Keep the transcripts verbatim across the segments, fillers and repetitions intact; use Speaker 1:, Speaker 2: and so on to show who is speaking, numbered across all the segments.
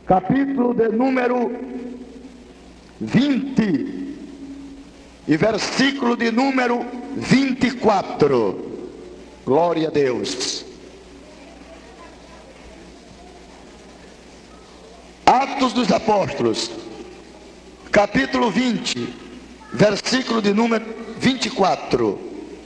Speaker 1: capítulo de número vinte e versículo de número vinte e quatro. Glória a Deus. Atos dos Apóstolos, capítulo vinte, versículo de número vinte e quatro.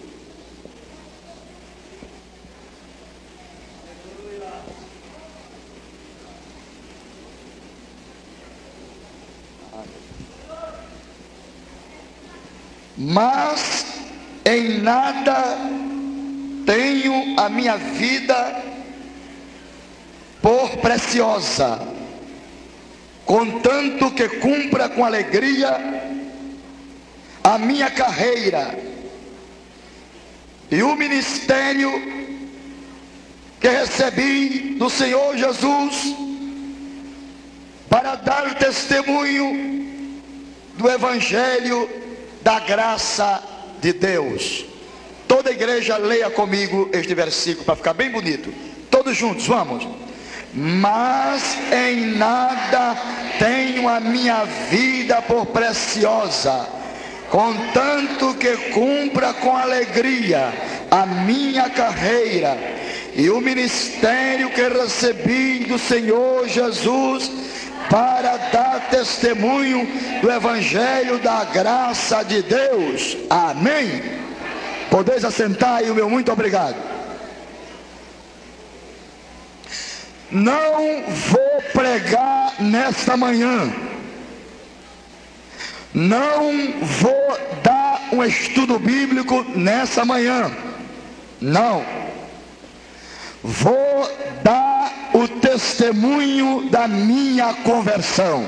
Speaker 1: Mas em nada tenho a minha vida por preciosa, contanto que cumpra com alegria a minha carreira e o ministério que recebi do Senhor Jesus, para dar testemunho do Evangelho da graça de Deus. Toda a igreja leia comigo este versículo para ficar bem bonito. Todos juntos, vamos. Mas em nada tenho a minha vida por preciosa, contanto que cumpra com alegria a minha carreira e o ministério que recebi do Senhor Jesus, para dar testemunho do Evangelho da graça de Deus. Amém? Podeis assentar aí, o meu muito obrigado. Não vou pregar nesta manhã, não vou dar um estudo bíblico nessa manhã, não. Vou dar o testemunho da minha conversão.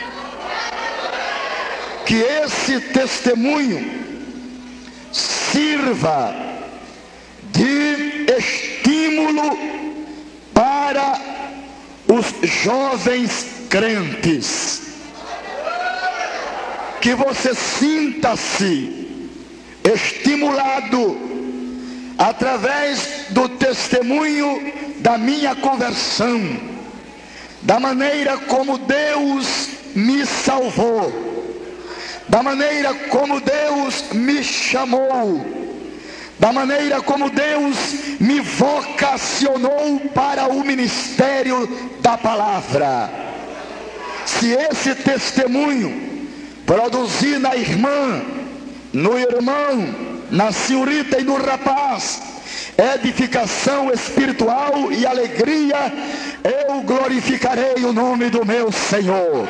Speaker 1: Que esse testemunho sirva de estímulo para os jovens crentes. Que você sinta-se estimulado através do testemunho da minha conversão, da maneira como Deus me salvou, da maneira como Deus me chamou, da maneira como Deus me vocacionou para o ministério da palavra. Se esse testemunho produzir na irmã, no irmão, na senhorita e no rapaz edificação espiritual e alegria, eu glorificarei o nome do meu Senhor.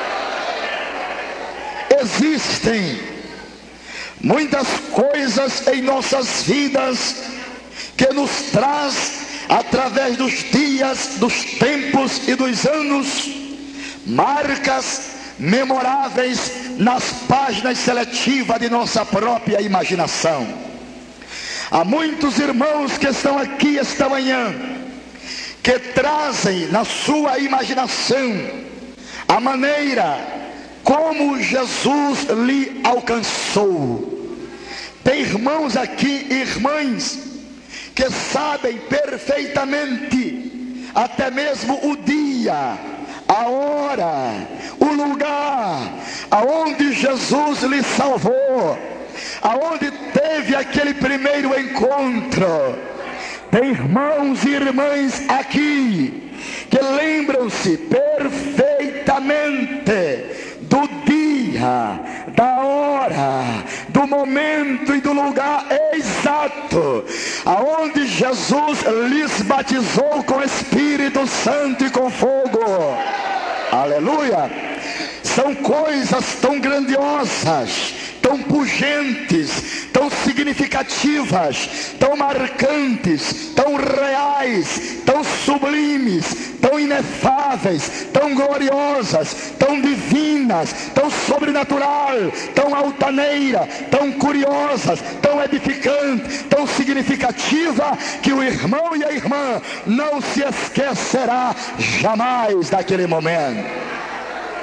Speaker 1: Existem muitas coisas em nossas vidas que nos traz, através dos dias, dos tempos e dos anos, marcas memoráveis nas páginas seletivas de nossa própria imaginação. Há muitos irmãos que estão aqui esta manhã, que trazem na sua imaginação a maneira como Jesus lhe alcançou. Tem irmãos aqui, irmãs, que sabem perfeitamente, até mesmo o dia, a hora, o lugar aonde Jesus lhe salvou, aonde teve aquele primeiro encontro. Tem irmãos e irmãs aqui que lembram-se perfeitamente do dia, da hora, do momento e do lugar exato aonde Jesus lhes batizou com Espírito Santo e com fogo. Aleluia! São coisas tão grandiosas, tão pungentes, tão significativas, tão marcantes, tão reais, tão sublimes, tão inefáveis, tão gloriosas, tão divinas, tão sobrenatural, tão altaneira, tão curiosas, tão edificantes, tão significativa, que o irmão e a irmã não se esquecerá jamais daquele momento.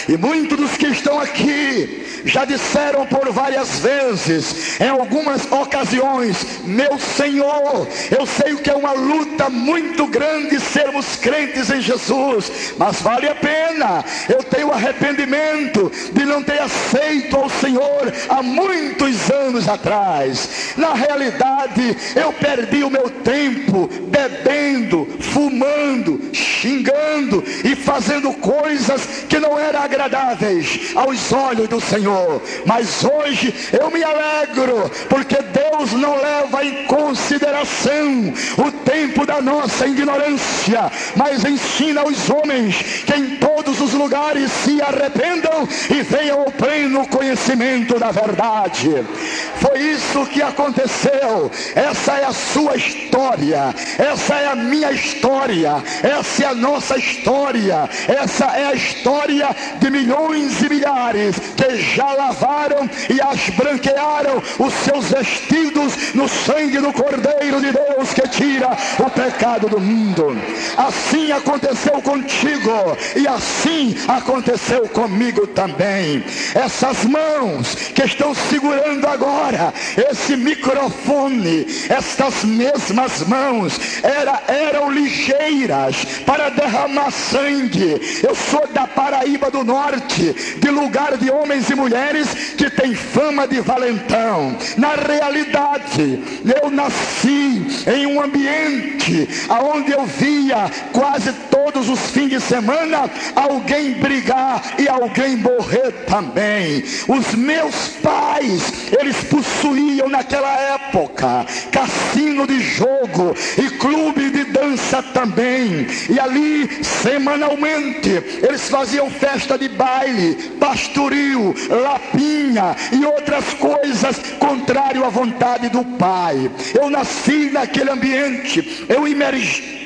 Speaker 1: E muitos dos que estão aqui já disseram por várias vezes, em algumas ocasiões: meu Senhor, eu sei o que é uma luta muito grande sermos crentes em Jesus, mas vale a pena. Eu tenho arrependimento de não ter aceito ao Senhor há muitos anos atrás. Na realidade, eu perdi o meu tempo bebendo, fumando, xingando e fazendo coisas que não eram agradáveis aos olhos do Senhor. Mas hoje eu me alegro, porque Deus não leva em consideração o tempo da nossa ignorância, mas ensina aos homens que em todos os lugares se arrependam e venham ao pleno conhecimento da verdade. Foi isso que aconteceu. Essa é a sua história, essa é a minha história, essa é a nossa história, essa é a história de milhões e milhares que já lavaram e as branquearam os seus vestidos no sangue do Cordeiro de Deus que tira o pecado do mundo. Assim aconteceu contigo e assim aconteceu comigo também. Essas mãos que estão segurando agora esse microfone, estas mesmas mãos era, eram ligeiras para derramar sangue. Eu sou da Paraíba do Norte, de lugar de homens e mulheres que tem fama de valentão. Na realidade, eu nasci em um ambiente onde eu via quase todos os fins de semana alguém brigar e alguém morrer também. Os meus pais, eles possuíam naquela época cassino de jogo e clube de dança também, e ali semanalmente eles faziam festa de baile, pastoril, lapinha e outras coisas contrário à vontade do pai. Eu nasci naquele ambiente, eu emergi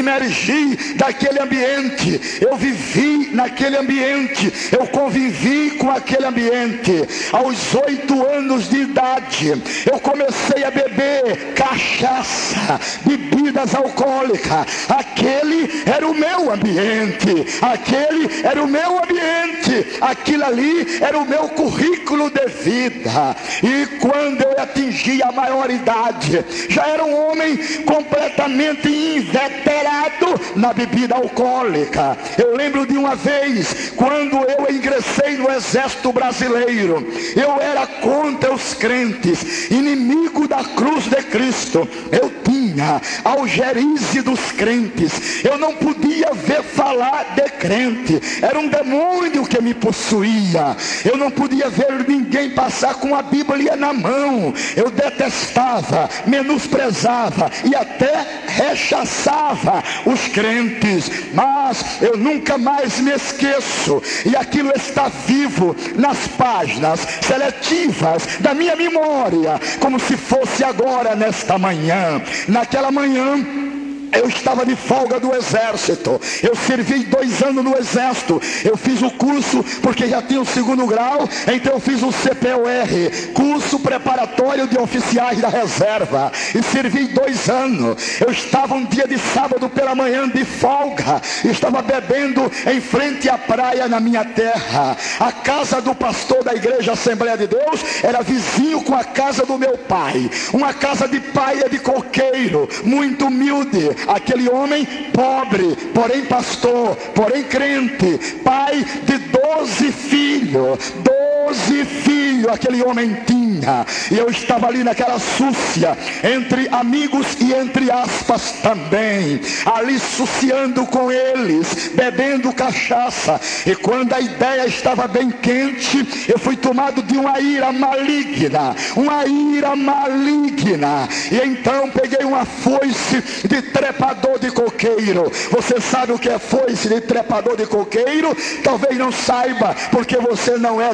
Speaker 1: Emergi daquele ambiente, eu vivi naquele ambiente, eu convivi com aquele ambiente. Aos oito anos de idade, eu comecei a beber cachaça, bebidas alcoólicas. Aquele era o meu ambiente, aquele era o meu ambiente, aquilo ali era o meu currículo de vida. E quando eu atingi a maioridade, já era um homem completamente inveterado na bebida alcoólica. Eu lembro de uma vez, quando eu ingressei no exército brasileiro, eu era contra os crentes, inimigo da cruz de Cristo. Eu tinha algerize dos crentes, eu não podia ver falar de crente, era um demônio que me possuía. Eu não podia ver ninguém passar com a Bíblia na mão. Eu detestava, menosprezava e até rechaçava os crentes, mas eu nunca mais me esqueço, e aquilo está vivo nas páginas seletivas da minha memória, como se fosse agora, nesta manhã. Naquela manhã eu estava de folga do exército, eu servi dois anos no exército, eu fiz o curso porque já tinha o segundo grau, então eu fiz o C P O R, curso preparatório de oficiais da reserva, e servi dois anos. Eu estava um dia de sábado pela manhã de folga, estava bebendo em frente à praia na minha terra. A casa do pastor da igreja Assembleia de Deus era vizinho com a casa do meu pai, uma casa de palha de coqueiro, muito humilde. Aquele homem pobre, porém pastor, porém crente, pai de doze filhos, doze filhos aquele homem tinha, e eu estava ali naquela súcia, entre amigos e entre aspas também, ali suciando com eles, bebendo cachaça, e quando a ideia estava bem quente, eu fui tomado de uma ira maligna, uma ira maligna, e então peguei uma foice de trepador de coqueiro. Você sabe o que é foice de trepador de coqueiro? Talvez não saiba, porque você não é nordestino.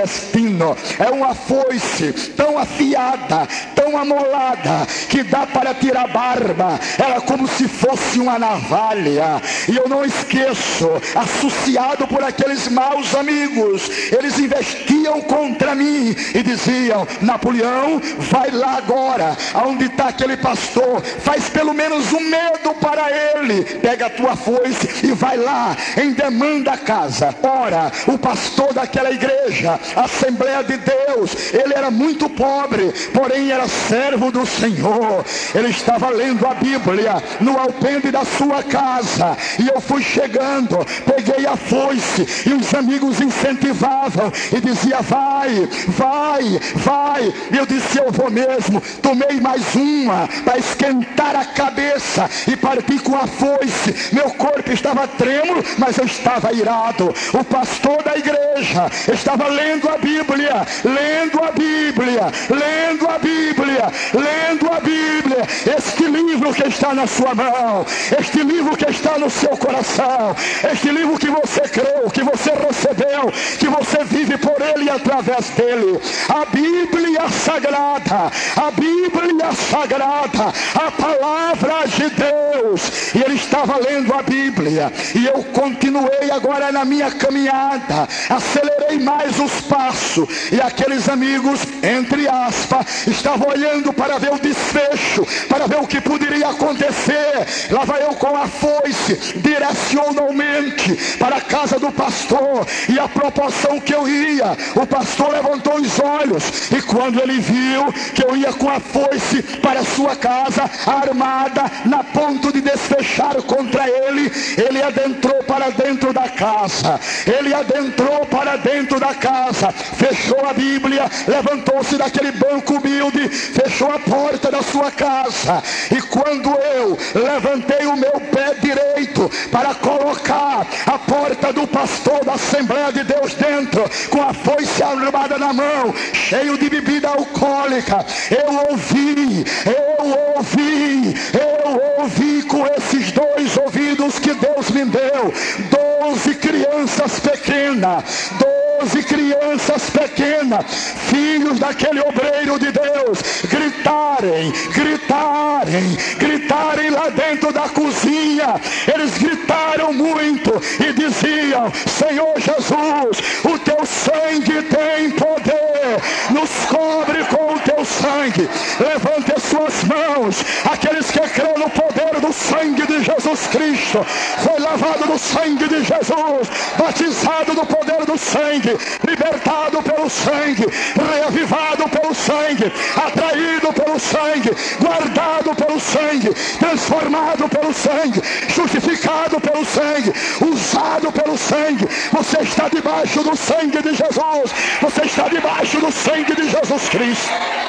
Speaker 1: intestino. É uma foice tão afiada, tão amolada, que dá para tirar barba. Era como se fosse uma navalha. E eu não esqueço, associado por aqueles maus amigos, eles investiam contra mim e diziam: Napoleão, vai lá agora, aonde está aquele pastor, faz pelo menos um medo para ele, pega a tua foice e vai lá, endemanda a casa. Ora, o pastor daquela igreja, Assembleia de Deus, ele era muito pobre, porém era servo do Senhor. Ele estava lendo a Bíblia no alpendre da sua casa, e eu fui chegando, peguei a foice, e os amigos incentivavam e dizia: vai, vai, vai. E eu disse: eu vou mesmo. Tomei mais uma para esquentar a cabeça e parti com a foice. Meu corpo estava trêmulo, mas eu estava irado. O pastor da igreja estava lendo a Bíblia, lendo a Bíblia, lendo a Bíblia, lendo a Bíblia. Este livro que está na sua mão, este livro que está no seu coração, este livro que você creu, que você recebeu, que você vive por ele e através dele. A Bíblia Sagrada, a Bíblia Sagrada, a palavra de Deus. E ele estava lendo a Bíblia, e eu continuei agora na minha caminhada, acelerei mais os passos, e aqueles amigos, entre aspas, estavam olhando para ver o desfecho, para ver o que poderia acontecer. Lá vai eu com a foice, direcionalmente para a casa do pastor, e a proporção que eu ia, o pastor levantou os olhos, e quando ele viu que eu ia com a foice para a sua casa, armada, na ponto de desfechar contra ele, ele adentrou para dentro da casa, ele adentrou para dentro da casa, fechou a Bíblia, levantou-se daquele banco humilde, fechou a porta da sua casa, e quando eu levantei o meu pé direito para colocar a porta do pastor da Assembleia de Deus dentro, com a foice armada na mão, cheio de bebida alcoólica, eu ouvi, eu ouvi, eu ouvi com esses dois ouvidos que Deus me deu, doze crianças pequenas, doze crianças pequenas, filhos daquele obreiro de Deus, gritarem, gritarem, gritarem lá dentro da cozinha. Eles gritaram muito e diziam: Senhor Jesus, o teu sangue tem poder, nos cobre com o teu sangue. Levante as suas mãos, aqueles que creem no poder do sangue de Jesus Cristo, foi lavado no sangue de Jesus, batizado no poder do sangue, libertado pelo sangue, reavivado pelo sangue, atraído pelo sangue, guardado pelo sangue, transformado pelo sangue, justificado pelo sangue, usado pelo sangue. Você está debaixo do sangue de Jesus, você está debaixo do sangue de Jesus Cristo.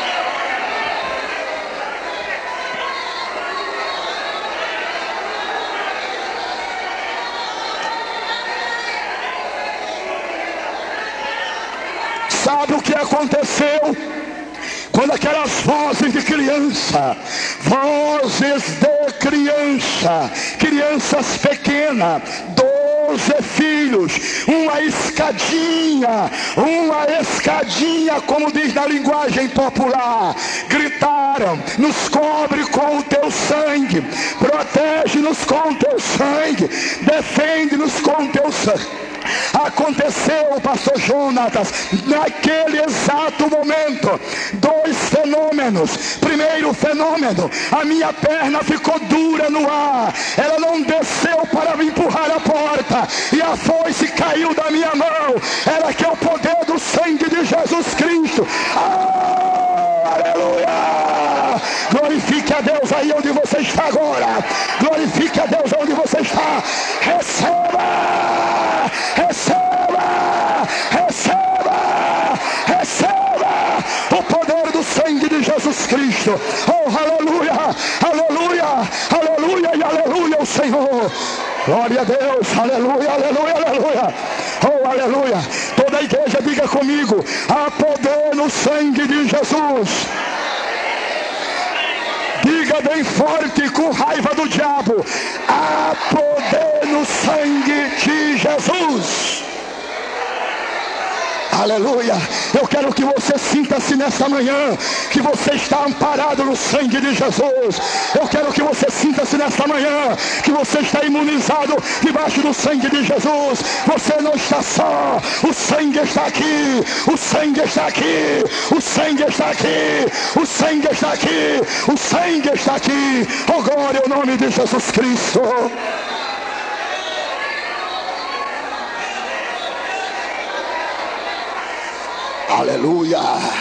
Speaker 1: Sabe o que aconteceu? Quando aquelas vozes de criança, vozes de criança, crianças pequenas, doze filhos, uma escadinha, uma escadinha, como diz na linguagem popular, gritaram: nos cobre com o teu sangue, protege-nos com o teu sangue, defende-nos com o teu sangue. Aconteceu, pastor Jonatas, naquele exato momento, dois fenômenos. Primeiro fenômeno, a minha perna ficou dura no ar, ela não desceu para me empurrar a porta, e a foice caiu da minha mão. Era que é o poder do sangue de Jesus Cristo. Oh, aleluia! Glorifique a Deus aí onde você está agora, glorifique a Deus onde você está. Receba, receba, receba, receba o poder do sangue de Jesus Cristo. Oh, aleluia, aleluia, aleluia e aleluia ao Senhor. Glória a Deus, aleluia, aleluia, aleluia. Oh, aleluia. Toda a igreja diga comigo: há poder no sangue de Jesus. Diga bem forte, com raiva do diabo: há poder no sangue de Jesus. Aleluia. Eu quero que você sinta-se nessa manhã que você está amparado no sangue de Jesus. Eu quero que você sinta-se nessa manhã que você está imunizado debaixo do sangue de Jesus. Você não está só. O sangue está aqui. O sangue está aqui. O sangue está aqui. O sangue está aqui. O sangue está aqui. Oh, glória ao nome de Jesus Cristo. Aleluia,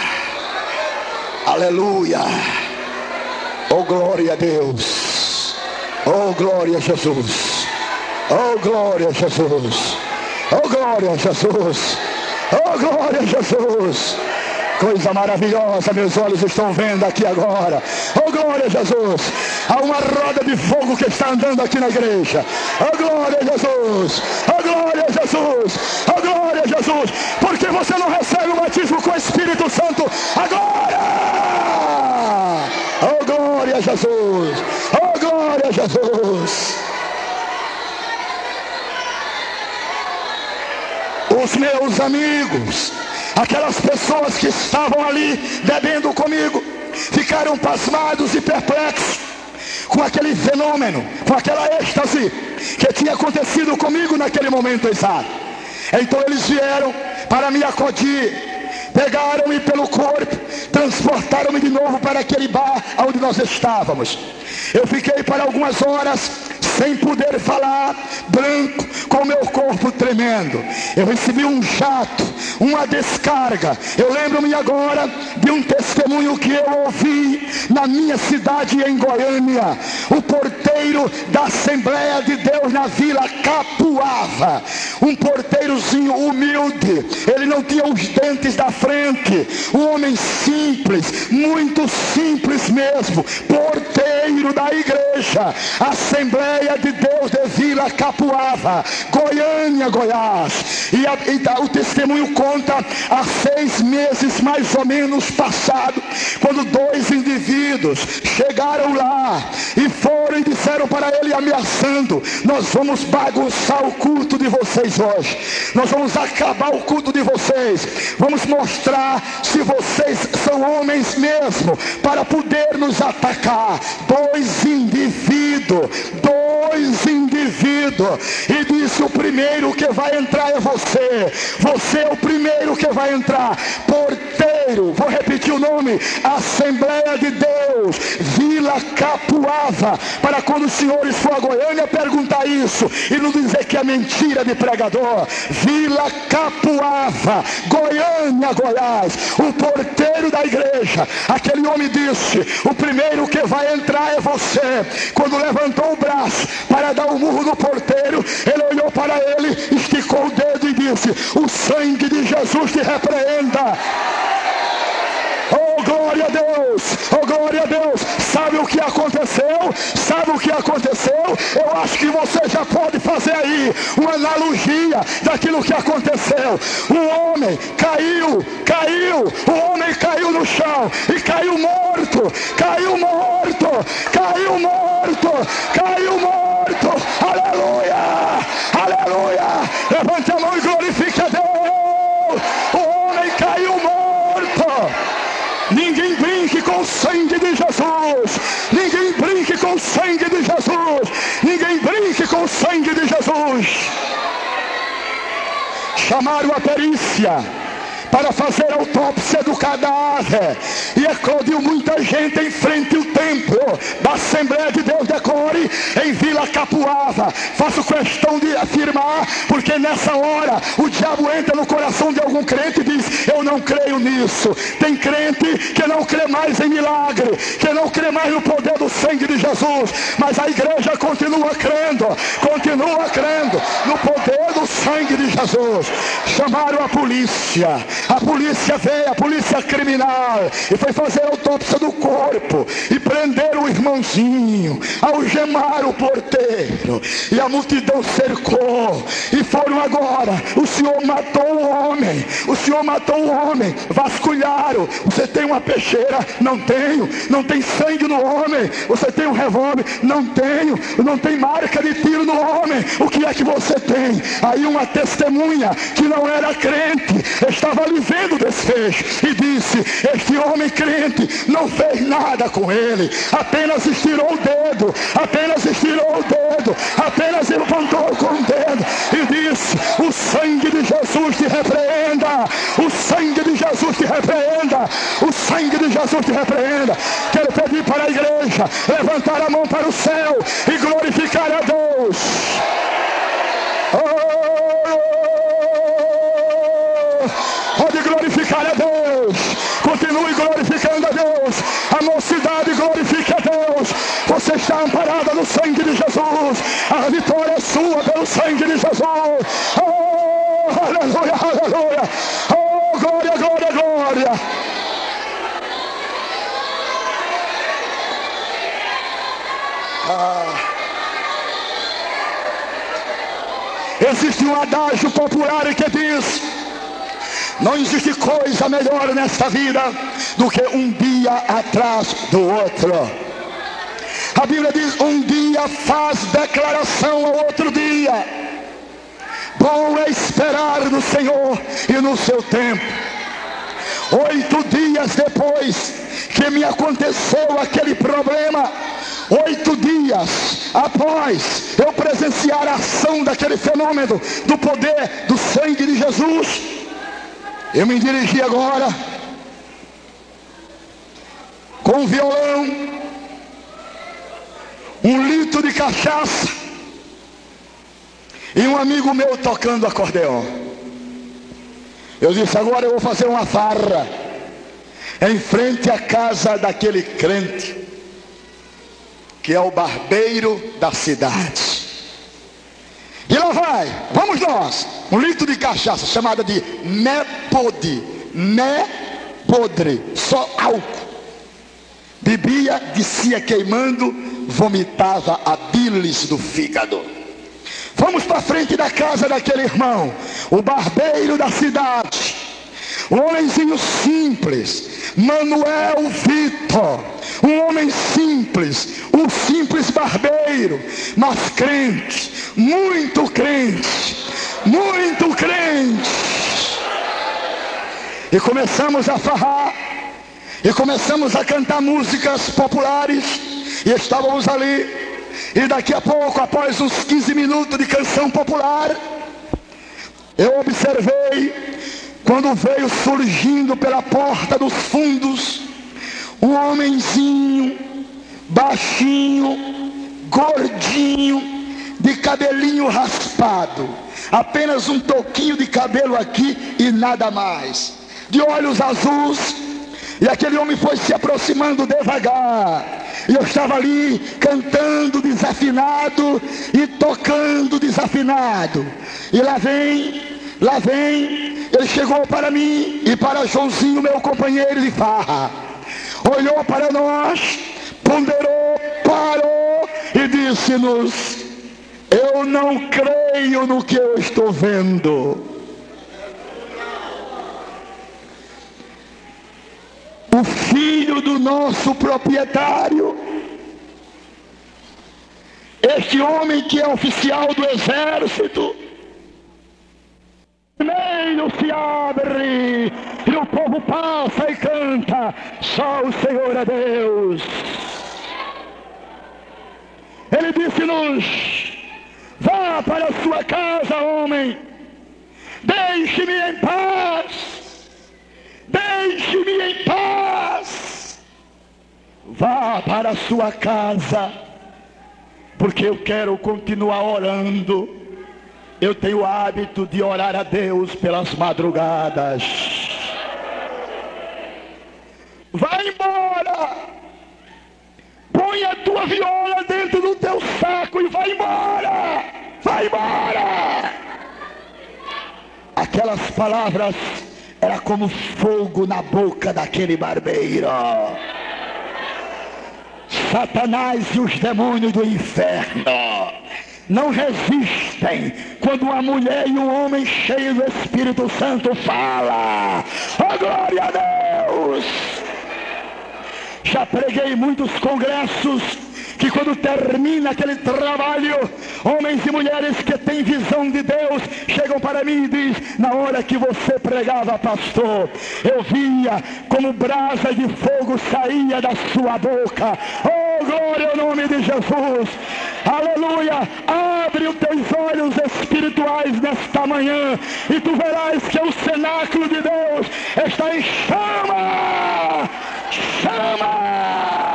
Speaker 1: aleluia, oh glória a Deus, oh glória a Jesus, oh glória a Jesus, oh glória a Jesus, oh glória a Jesus. Coisa maravilhosa, meus olhos estão vendo aqui agora. Oh glória a Jesus. Há uma roda de fogo que está andando aqui na igreja. Oh glória a Jesus. Oh glória a Jesus. Oh glória a Jesus. Porque você não recebe o batismo com o Espírito Santo agora? Oh glória a Jesus. Oh glória a Jesus. Os meus amigos, aquelas pessoas que estavam ali bebendo comigo, ficaram pasmados e perplexos com aquele fenômeno, com aquela êxtase que tinha acontecido comigo naquele momento exato. Então eles vieram para me acudir, pegaram-me pelo corpo, transportaram-me de novo para aquele bar onde nós estávamos. Eu fiquei para algumas horas sem poder falar, branco, com o meu corpo tremendo. Eu recebi um jato, uma descarga. Eu lembro-me agora de um testemunho que eu ouvi na minha cidade em Goiânia. O porteiro da Assembleia de Deus na Vila Capuava, um porteirozinho humilde, ele não tinha os dentes da frente, um homem simples, muito simples mesmo, porteiro da igreja Assembleia de Deus de Vila Capuava, Goiânia, Goiás. E, a, e o testemunho conta há seis meses mais ou menos passado, quando dois indivíduos chegaram lá e foram e disseram para ele ameaçando: nós vamos bagunçar o culto de vocês hoje, nós vamos acabar o culto de vocês, vamos mostrar se vocês são homens mesmo para poder nos atacar. Dois indivíduos, dois indivíduos, e disse: o primeiro que vai entrar é você, você é o primeiro que vai entrar. Porteiro, vou repetir o nome, Assembleia de Deus, Vila Capuava, para quando os senhores for a Goiânia perguntar isso e não dizer que é mentira de pregador. Vila Capuava, Goiânia, Goiás. O porteiro da igreja, aquele homem disse: o primeiro que vai entrar é você. Quando levantou o braço para dar um murro no porteiro, ele olhou para ele, esticou o dedo e disse: o sangue de Jesus te repreenda. Oh glória a Deus, oh glória a Deus. Sabe o que aconteceu? Sabe o que aconteceu? Eu acho que você já pode fazer aí uma analogia daquilo que aconteceu. O homem caiu, caiu, o homem caiu no chão e caiu morto, caiu morto, caiu morto, caiu morto. Aleluia, aleluia. Levante a mão e glorifique a Deus. O homem caiu morto. Ninguém brinque com o sangue de Jesus. Ninguém brinque com o sangue de Jesus. Ninguém brinque com o sangue de Jesus. Chamaram a perícia para fazer a autópsia do cadáver, e eclodiu muita gente em frente ao templo da Assembleia de Deus de Core, em Vila Capuava. Faço questão de afirmar, porque nessa hora o diabo entra no coração de algum crente e diz: eu não creio nisso. Tem crente que não crê mais em milagre, que não crê mais no poder do sangue de Jesus, mas a igreja continua crendo, continua crendo no poder do sangue de Jesus. Chamaram a polícia. A polícia veio, a polícia criminal, e foi fazer a autópsia do corpo, e prenderam o irmãozinho, algemaram o porteiro, e a multidão cercou, e foram agora. O Senhor matou o homem, o Senhor matou o homem, vasculharam. Você tem uma peixeira? Não tenho. Não tem sangue no homem. Você tem um revólver? Não tenho. Não tem marca de tiro no homem. O que é que você tem? Aí uma testemunha que não era crente estava ali vendo o desfecho e disse: este homem crente não fez nada com ele, apenas estirou o dedo, apenas estirou o dedo, apenas levantou com o dedo e disse: o sangue de Jesus te repreenda, o sangue de Jesus te repreenda, o sangue de Jesus te repreenda. Quero pedir para a igreja levantar a mão para o céu e glorificar a Deus. Oh! Pode glorificar a Deus. Continue glorificando a Deus. A mocidade glorifica a Deus. Você está amparada no sangue de Jesus. A vitória é sua pelo sangue de Jesus. Oh, aleluia, aleluia. Oh, glória, glória, glória. Ah. Existe um adágio popular que diz: não existe coisa melhor nesta vida do que um dia atrás do outro. A Bíblia diz: um dia faz declaração ao outro dia. Bom é esperar no Senhor e no seu tempo. Oito dias depois que me aconteceu aquele problema, oito dias após eu presenciar a ação daquele fenômeno do poder do sangue de Jesus, eu me dirigi agora com um violão, um litro de cachaça e um amigo meu tocando acordeão. Eu disse: agora eu vou fazer uma farra em frente à casa daquele crente que é o barbeiro da cidade. E lá vai, vamos nós, um litro de cachaça chamada de mé podre, mé podre, só álcool. Bebia, descia queimando, vomitava a bilis do fígado. Vamos para frente da casa daquele irmão, o barbeiro da cidade, um homenzinho simples, Manuel Vitor, um homem simples, um simples barbeiro, mas crente, muito crente, muito crente. E começamos a farrar, e começamos a cantar músicas populares, e estávamos ali, e daqui a pouco, após uns quinze minutos de canção popular, eu observei, quando veio surgindo pela porta dos fundos, um homenzinho, baixinho, gordinho, de cabelinho raspado, apenas um toquinho de cabelo aqui e nada mais, de olhos azuis. E aquele homem foi se aproximando devagar, e eu estava ali cantando desafinado e tocando desafinado, e lá vem, lá vem, ele chegou para mim e para Joãozinho, meu companheiro de farra, olhou para nós, ponderou, parou e disse-nos: eu não creio no que eu estou vendo. O filho do nosso proprietário, este homem que é oficial do exército, o meio se abre e o povo passa e canta: só o Senhor é Deus. Ele disse-nos: vá para a sua casa, homem, deixe-me em paz. Deixe-me em paz. Vá para a sua casa, porque eu quero continuar orando. Eu tenho o hábito de orar a Deus pelas madrugadas. Vai embora. Põe a tua viola dentro do teu saco e vai embora. Vai embora. Aquelas palavras era como fogo na boca daquele barbeiro. Satanás e os demônios do inferno não resistem quando uma mulher e um homem cheios do Espírito Santo fala. Oh, glória a Deus! Já preguei em muitos congressos que quando termina aquele trabalho, homens e mulheres que têm visão de Deus chegam para mim e dizem: na hora que você pregava, pastor, eu via como brasa de fogo saía da sua boca. Oh, glória ao nome de Jesus! Aleluia! Abre os teus olhos espirituais nesta manhã e tu verás que o cenáculo de Deus está em chama! Chama!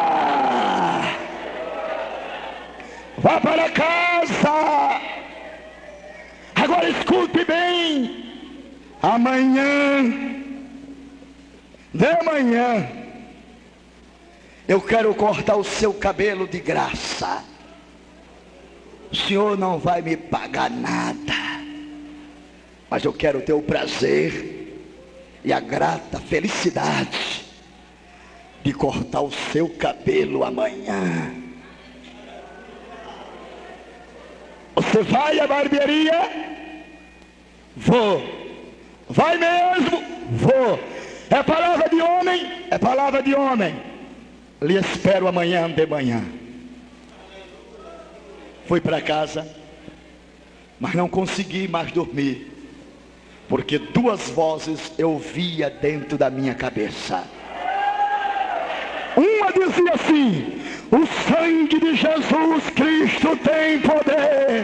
Speaker 1: Vá para casa. Agora escute bem. Amanhã, de manhã, eu quero cortar o seu cabelo de graça. O senhor não vai me pagar nada, mas eu quero ter o prazer e a grata felicidade de cortar o seu cabelo amanhã. Você vai à barbearia? Vou. Vai mesmo? Vou. É palavra de homem? É palavra de homem. Lhe espero amanhã de manhã. Fui para casa, mas não consegui mais dormir, porque duas vozes eu via dentro da minha cabeça. Uma dizia assim: o sangue de Jesus Cristo tem poder.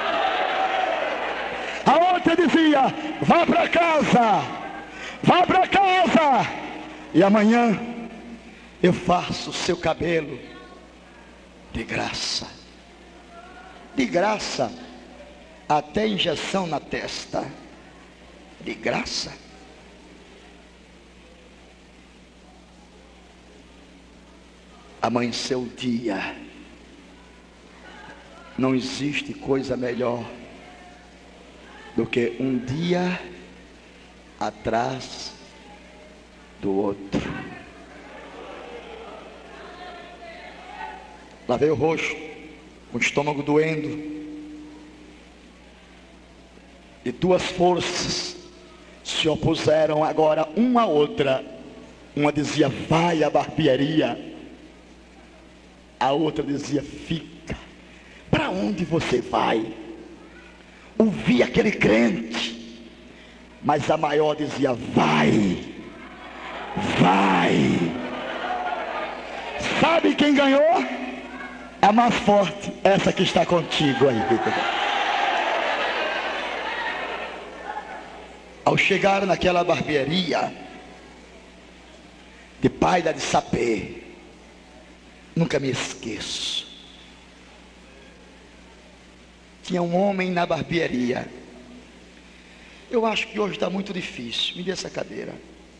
Speaker 1: A outra dizia: vá para casa, vá para casa, e amanhã eu faço o seu cabelo de graça. De graça, até injeção na testa. De graça. Amanheceu o dia. Não existe coisa melhor do que um dia atrás do outro. Lavei o rosto, com o estômago doendo, e duas forças se opuseram agora uma à outra. Uma dizia: vai à barbearia. A outra dizia: fica. Para onde você vai? Ouvi aquele crente, mas a maior dizia: vai, vai. Sabe quem ganhou? A mais forte, essa que está contigo aí. Ao chegar naquela barbearia de Paida de Sapé, nunca me esqueço, tinha um homem na barbearia. Eu acho que hoje está muito difícil. Me dê essa cadeira.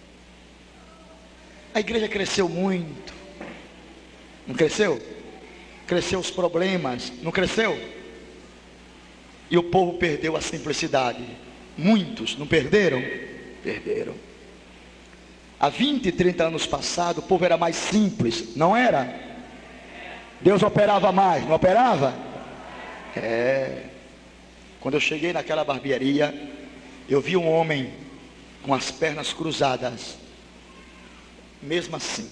Speaker 1: A igreja cresceu muito. Não cresceu? Cresceu os problemas. Não cresceu? E o povo perdeu a simplicidade. Muitos não perderam? Perderam. Há vinte, trinta anos passados, o povo era mais simples. Não era? Deus operava mais. Não operava? É. Quando eu cheguei naquela barbearia, eu vi um homem com as pernas cruzadas. Mesmo assim.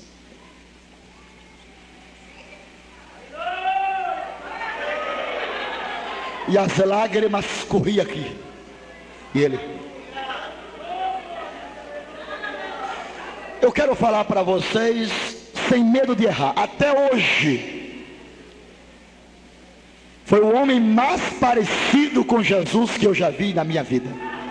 Speaker 1: E as lágrimas corriam aqui. E ele: eu quero falar para vocês sem medo de errar. Até hoje, foi o homem mais parecido com Jesus que eu já vi na minha vida.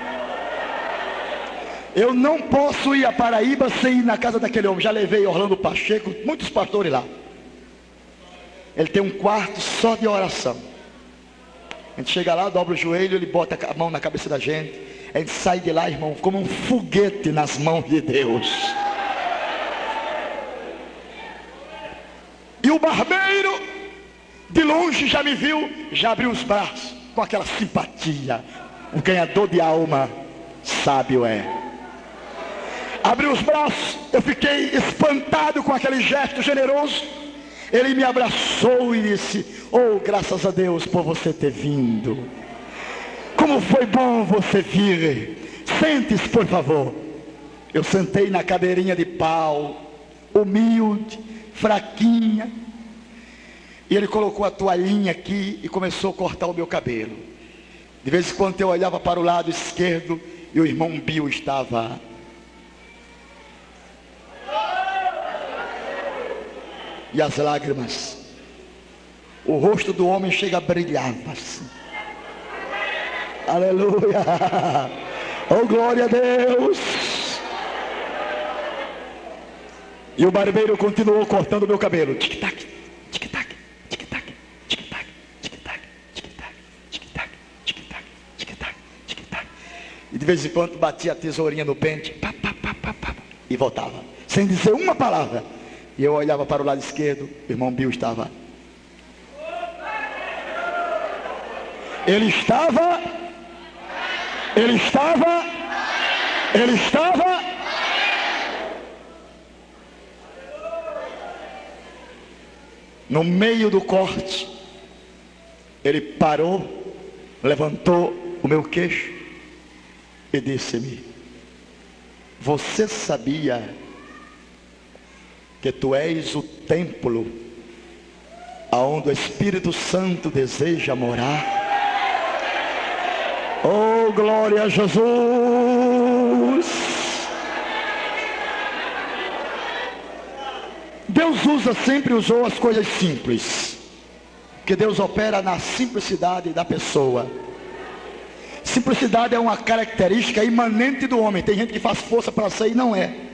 Speaker 1: Eu não posso ir a Paraíba sem ir na casa daquele homem. Já levei Orlando Pacheco, muitos pastores lá. Ele tem um quarto só de oração. A gente chega lá, dobra o joelho, ele bota a mão na cabeça da gente. A gente sai de lá, irmão, como um foguete nas mãos de Deus. E o barbeiro, de longe, já me viu, já abriu os braços, com aquela simpatia. Um ganhador de alma sábio é. Abri os braços, eu fiquei espantado com aquele gesto generoso. Ele me abraçou e disse: oh, graças a Deus por você ter vindo. Como foi bom você vir. Sente-se, por favor. Eu sentei na cadeirinha de pau, humilde, fraquinha. E ele colocou a toalhinha aqui e começou a cortar o meu cabelo. De vez em quando eu olhava para o lado esquerdo e o irmão Bill estava... E as lágrimas, o rosto do homem chega a brilhar assim. Aleluia! Oh, glória a Deus! E o barbeiro continuou cortando o meu cabelo. Tic-tac, tic-tac, tic-tac, tic-tac, tic-tac, tic-tac, tic-tac, tic-tac, tic-tac, tic-tac. E de vez em quando batia a tesourinha no pente, pá, pá, pá, pá, pá, e voltava, sem dizer uma palavra. E eu olhava para o lado esquerdo, o irmão Bill estava. Ele estava. Ele estava. Ele estava. No meio do corte, ele parou, levantou o meu queixo e disse-me: você sabia que tu és o templo aonde o Espírito Santo deseja morar? Oh, glória a Jesus! Deus usa, sempre usou as coisas simples, porque Deus opera na simplicidade da pessoa. Simplicidade é uma característica imanente do homem. Tem gente que faz força para ser e não é.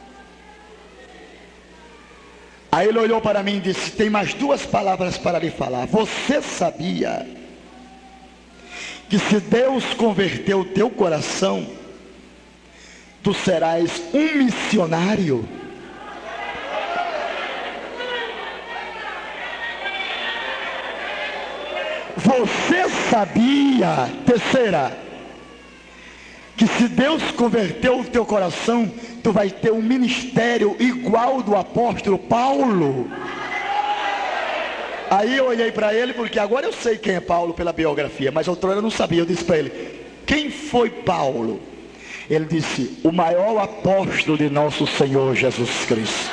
Speaker 1: Aí ele olhou para mim e disse: tem mais duas palavras para lhe falar. Você sabia que se Deus converter o teu coração, tu serás um missionário? Você sabia, terceira, que se Deus converter o teu coração, tu vai ter um ministério igual do apóstolo Paulo? Aí eu olhei para ele, porque agora eu sei quem é Paulo pela biografia, mas outrora eu não sabia. Eu disse para ele: quem foi Paulo? Ele disse: o maior apóstolo de nosso Senhor Jesus Cristo.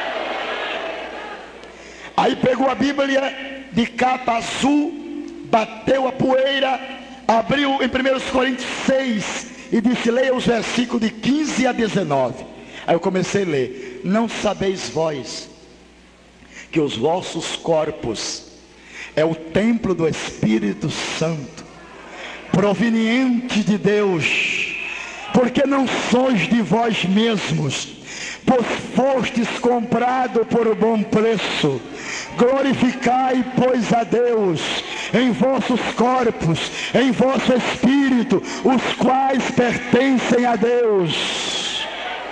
Speaker 1: Aí pegou a Bíblia de capa azul, bateu a poeira, abriu em primeira Coríntios seis e disse: leia os versículos de quinze a dezenove. Aí eu comecei a ler: não sabeis vós que os vossos corpos é o templo do Espírito Santo, proveniente de Deus, porque não sois de vós mesmos, pois fostes comprado por bom preço. Glorificai, pois, a Deus em vossos corpos, em vosso espírito, os quais pertencem a Deus.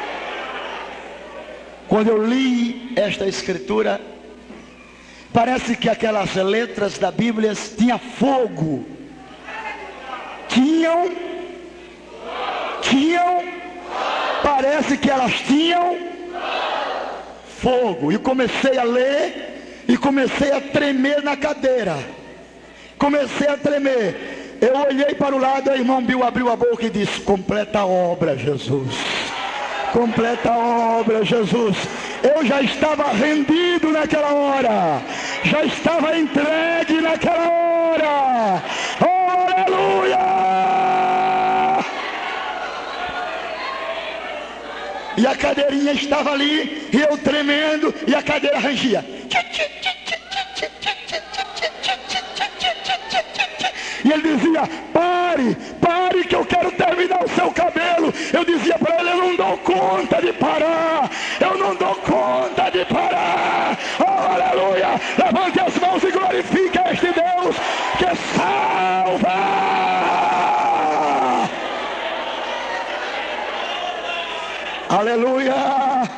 Speaker 1: Quando eu li esta escritura, parece que aquelas letras da Bíblia tinham fogo. Tinham, tinham, parece que elas tinham fogo. E comecei a ler, e comecei a tremer na cadeira. Comecei a tremer. Eu olhei para o lado, o irmão Bill abriu a boca e disse: completa a obra, Jesus. Completa a obra, Jesus. Eu já estava rendido naquela hora, já estava entregue naquela hora. Oh, aleluia! E a cadeirinha estava ali, e eu tremendo, e a cadeira rangia. E ele dizia: pare, pare que eu quero terminar o seu cabelo. Eu dizia para ele: eu não dou conta de parar, eu não dou conta de parar. Oh, aleluia! Levante as mãos e glorifique a este Deus que salva. Aleluia!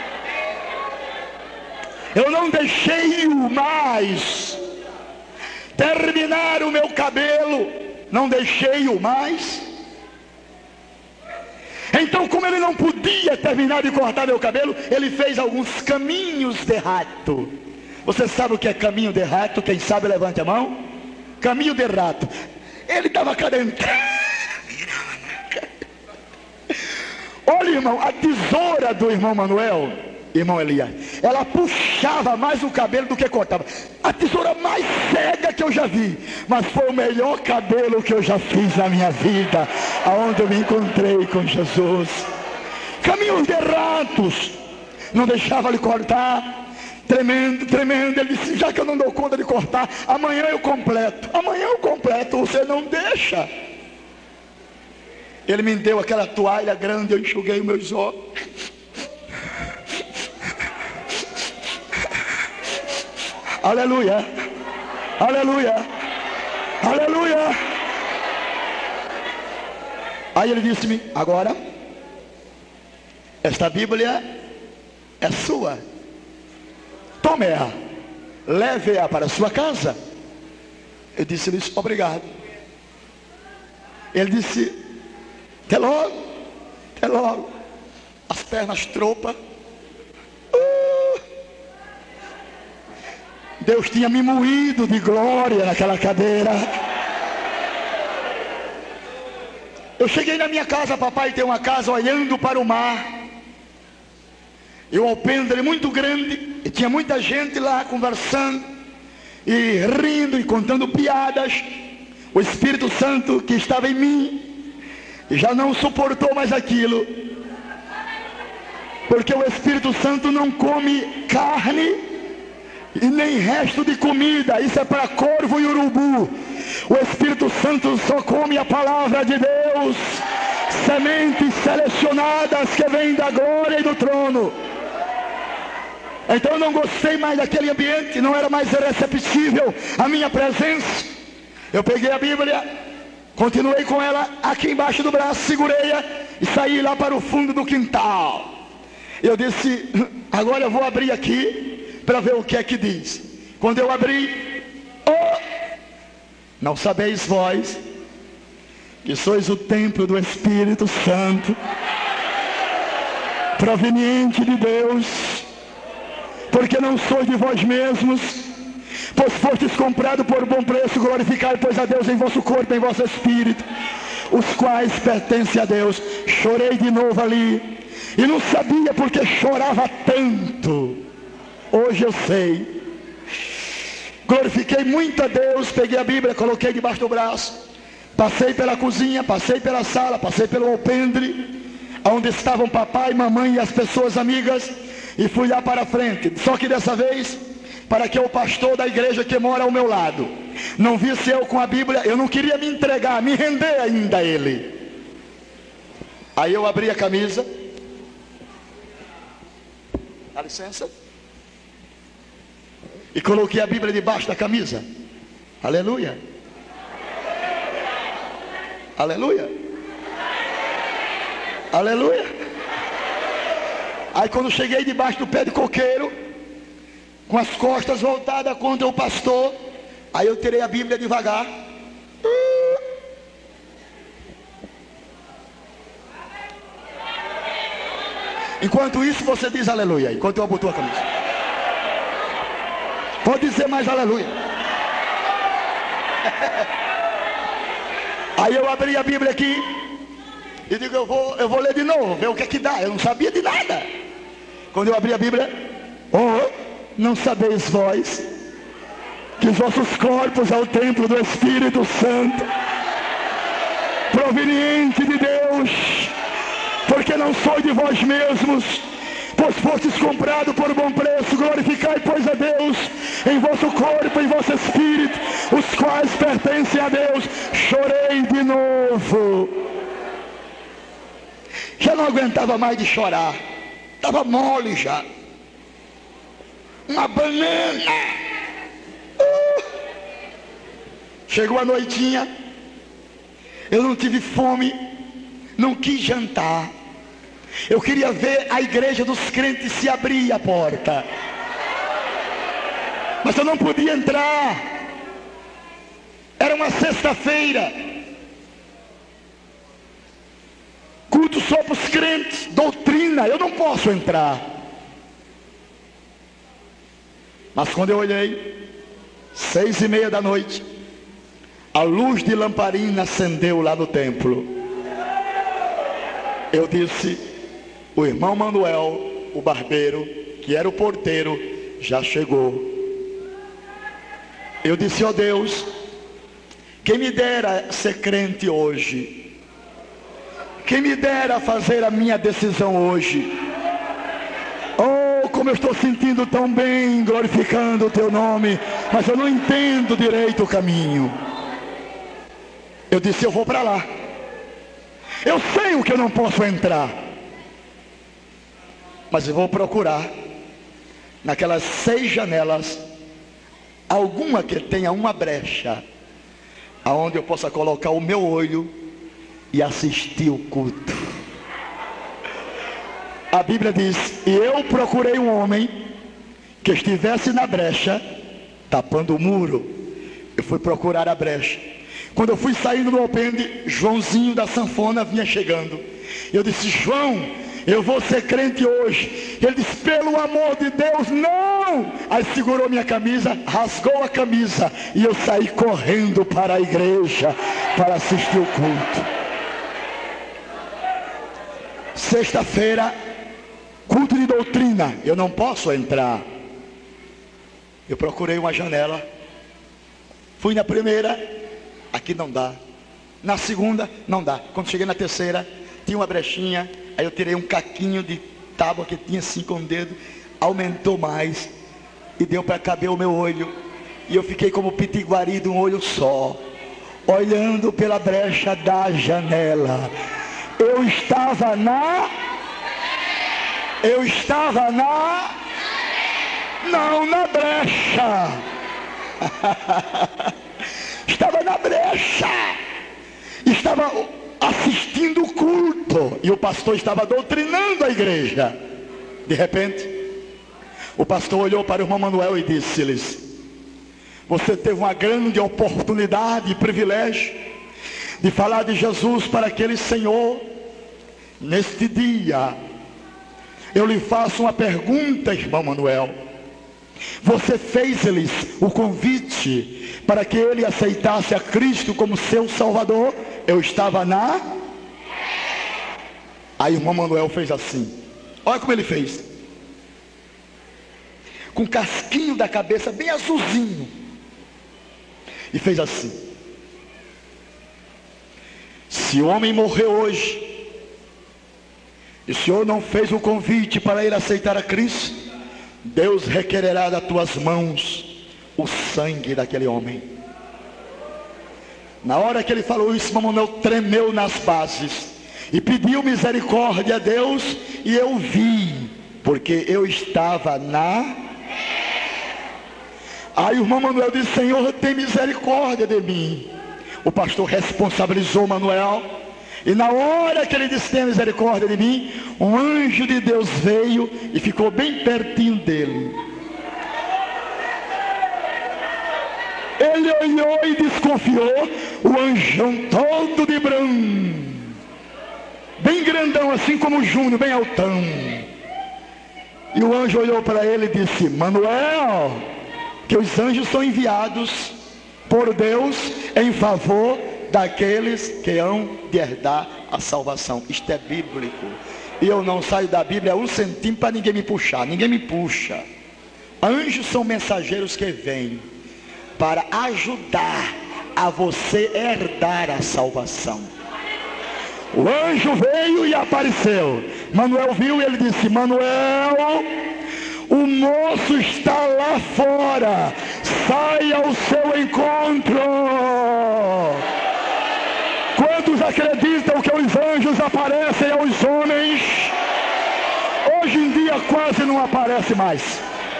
Speaker 1: Eu não deixei mais terminar o meu cabelo, não deixei-o mais. Então, como ele não podia terminar de cortar meu cabelo, ele fez alguns caminhos de rato. Você sabe o que é caminho de rato? Quem sabe, levante a mão. Caminho de rato. Ele estava cadentrando. Olha, irmão, a tesoura do irmão Manuel, irmão Elias, ela puxava mais o cabelo do que cortava. A tesoura mais cega que eu já vi, mas foi o melhor cabelo que eu já fiz na minha vida, aonde eu me encontrei com Jesus. Caminhos de ratos, não deixava ele cortar, tremendo, tremendo. Ele disse: já que eu não dou conta de cortar, amanhã eu completo, amanhã eu completo. Você não deixa. Ele me deu aquela toalha grande, eu enxuguei os meus olhos. Aleluia, aleluia, aleluia. Aí ele disse-me: agora, esta Bíblia é sua. Tome-a, leve-a para a sua casa. Eu disse-lhe: obrigado. Ele disse: até logo, até logo. As pernas tropas. Uh, Deus tinha me moído de glória naquela cadeira. Eu cheguei na minha casa, papai tem uma casa olhando para o mar. E o alpendre muito grande, e tinha muita gente lá conversando, e rindo, e contando piadas. O Espírito Santo que estava em mim já não suportou mais aquilo, porque o Espírito Santo não come carne e nem resto de comida. Isso é para corvo e urubu. O Espírito Santo só come a palavra de Deus, sementes selecionadas que vêm da glória e do trono. Então eu não gostei mais daquele ambiente, não era mais receptível a minha presença. Eu peguei a Bíblia, continuei com ela aqui embaixo do braço, segurei-a e saí lá para o fundo do quintal. Eu disse: agora eu vou abrir aqui para ver o que é que diz. Quando eu abri, oh, não sabeis vós que sois o templo do Espírito Santo, proveniente de Deus, porque não sois de vós mesmos, pois fostes comprado por bom preço. Glorificai, pois, a Deus em vosso corpo, em vosso espírito, os quais pertencem a Deus. Chorei de novo ali, e não sabia porque chorava tanto. Hoje eu sei. Glorifiquei muito a Deus, peguei a Bíblia, coloquei debaixo do braço, passei pela cozinha, passei pela sala, passei pelo alpendre, onde estavam papai, mamãe e as pessoas amigas, e fui lá para a frente. Só que dessa vez, para que o pastor da igreja que mora ao meu lado não visse eu com a Bíblia, eu não queria me entregar, me render ainda a ele. Aí eu abri a camisa, dá licença, e coloquei a Bíblia debaixo da camisa. Aleluia, aleluia, aleluia. Aí quando cheguei debaixo do pé de coqueiro, com as costas voltadas contra o pastor, aí eu tirei a Bíblia devagar. Enquanto isso você diz aleluia, enquanto eu abotou a camisa. Pode dizer mais aleluia. Aí eu abri a Bíblia aqui e digo: eu vou, eu vou ler de novo, ver o que é que dá. Eu não sabia de nada. Quando eu abri a Bíblia, oh, não sabeis vós que os vossos corpos é o templo do Espírito Santo, proveniente de Deus, porque não sois de vós mesmos, pois fostes comprado por bom preço. Glorificai, pois, a Deus em vosso corpo, em vosso espírito, os quais pertencem a Deus. Chorei de novo. Já não aguentava mais de chorar, estava mole já. Uma banana. Uh. Chegou a noitinha, eu não tive fome, não quis jantar. Eu queria ver a igreja dos crentes se abrir a porta, mas eu não podia entrar. Era uma sexta-feira, culto só para os crentes, doutrina, eu não posso entrar. Mas quando eu olhei, seis e meia da noite, a luz de lamparina acendeu lá no templo. Eu disse, o irmão Manuel, o barbeiro, que era o porteiro, já chegou. Eu disse, ó Deus, quem me dera ser crente hoje, quem me dera fazer a minha decisão hoje. Oh, como eu estou sentindo tão bem, glorificando o teu nome, mas eu não entendo direito o caminho. Eu disse, eu vou para lá. Eu sei o que eu não posso entrar, mas eu vou procurar naquelas seis janelas alguma que tenha uma brecha, aonde eu possa colocar o meu olho e assistir o culto. A Bíblia diz, e eu procurei um homem que estivesse na brecha, tapando o muro. Eu fui procurar a brecha. Quando eu fui saindo do alpendre, Joãozinho da sanfona vinha chegando. Eu disse, João, eu vou ser crente hoje. Ele disse, pelo amor de Deus, não! Aí segurou minha camisa, rasgou a camisa, e eu saí correndo para a igreja, para assistir o culto. Sexta-feira, culto de doutrina, eu não posso entrar. Eu procurei uma janela, fui na primeira, aqui não dá. Na segunda, não dá. Quando cheguei na terceira, tinha uma brechinha. Aí eu tirei um caquinho de tábua que tinha assim com o dedo. Aumentou mais. E deu para caber o meu olho. E eu fiquei como pitiguari de um olho só, olhando pela brecha da janela. Eu estava na... Eu estava na... Não, na brecha. Estava na brecha, estava assistindo o culto, e o pastor estava doutrinando a igreja. De repente, o pastor olhou para o irmão Manuel e disse-lhes, você teve uma grande oportunidade e privilégio de falar de Jesus para aquele senhor. Neste dia, eu lhe faço uma pergunta, irmão Manuel. Você fez-lhes o convite para que ele aceitasse a Cristo como seu Salvador? Eu estava na... Aí o irmão Manuel fez assim. Olha como ele fez. Com o casquinho da cabeça bem azulzinho. E fez assim. Se o homem morreu hoje, e o Senhor não fez o convite para ele aceitar a Cristo, Deus requererá das tuas mãos o sangue daquele homem. Na hora que ele falou isso, Manuel tremeu nas bases e pediu misericórdia a Deus, e eu vi, porque eu estava na... Aí o irmão Manuel disse, Senhor, tem misericórdia de mim. O pastor responsabilizou Manuel, e na hora que ele disse, tenha misericórdia de mim, um anjo de Deus veio e ficou bem pertinho dele. Ele olhou e desconfiou, o anjão todo de branco, bem grandão, assim como o Júnior, bem altão. E o anjo olhou para ele e disse, Manuel, que os anjos são enviados por Deus em favor daqueles que hão de herdar a salvação. Isto é bíblico. E eu não saio da Bíblia um centímetro para ninguém me puxar. Ninguém me puxa. Anjos são mensageiros que vêm para ajudar a você herdar a salvação. O anjo veio e apareceu. Manuel viu e ele disse, Manuel, o moço está lá fora, saia ao seu encontro. Quantos acreditam que os anjos aparecem aos homens? Hoje em dia quase não aparece mais.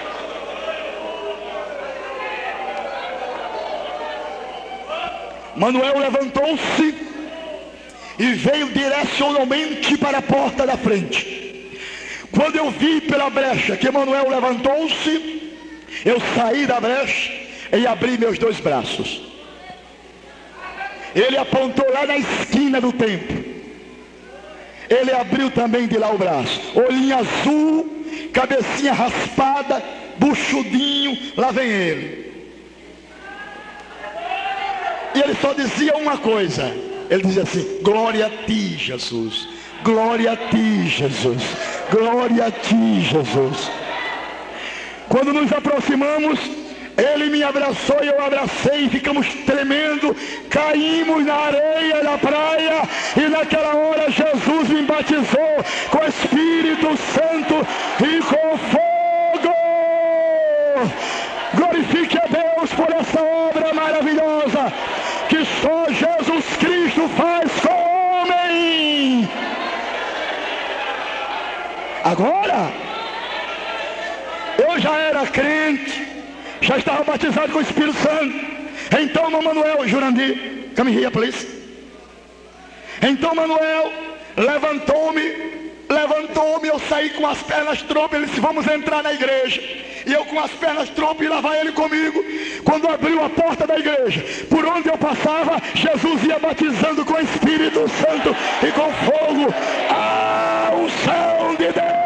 Speaker 1: Manuel levantou-se e veio direcionalmente para a porta da frente. Quando eu vi pela brecha que Manuel levantou-se, eu saí da brecha e abri meus dois braços. Ele apontou lá na esquina do templo. Ele abriu também de lá o braço. Olhinho azul, cabecinha raspada, buchudinho, lá vem ele. E ele só dizia uma coisa. Ele dizia assim: glória a ti, Jesus. Glória a ti, Jesus. Glória a ti, Jesus. Quando nos aproximamos, ele me abraçou e eu abracei, ficamos tremendo, caímos na areia da praia, e naquela hora Jesus me batizou com o Espírito Santo e com fogo. Glorifique a Deus por essa obra maravilhosa que só Jesus Cristo faz com o homem. Agora, eu já era crente, já estava batizado com o Espírito Santo. Então Manuel, Jurandir, come here please. Então Manuel levantou-me, levantou-me, eu saí com as pernas trompas. Ele disse: vamos entrar na igreja. E eu com as pernas trompas, e lá vai ele comigo. Quando abriu a porta da igreja, por onde eu passava, Jesus ia batizando com o Espírito Santo e com fogo. A unção de Deus.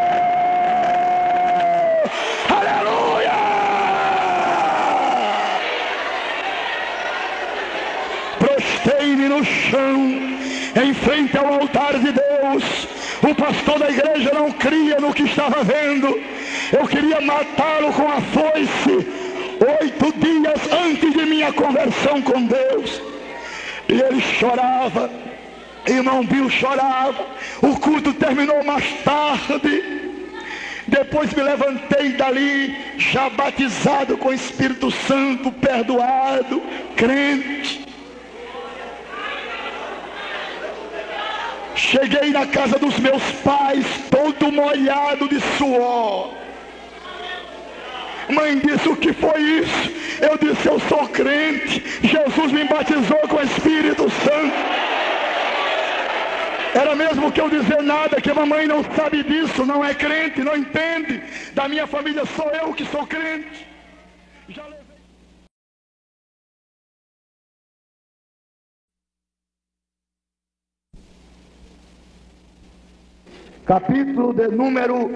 Speaker 1: Prostei-me no chão, em frente ao altar de Deus. O pastor da igreja não cria no que estava vendo. Eu queria matá-lo com a foice, oito dias antes de minha conversão com Deus. E ele chorava, irmão Bill chorava. O culto terminou mais tarde. Depois me levantei dali, já batizado com o Espírito Santo, perdoado, crente. Cheguei na casa dos meus pais, todo molhado de suor. Mãe disse: o que foi isso? Eu disse: eu sou crente. Jesus me batizou com o Espírito Santo. Era mesmo que eu dizer nada, que a mamãe não sabe disso, não é crente, não entende. Da minha família sou eu que sou crente. Já levei... Capítulo de número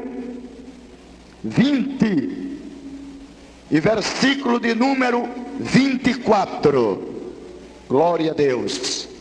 Speaker 1: vinte e versículo de número vinte e quatro. Glória a Deus.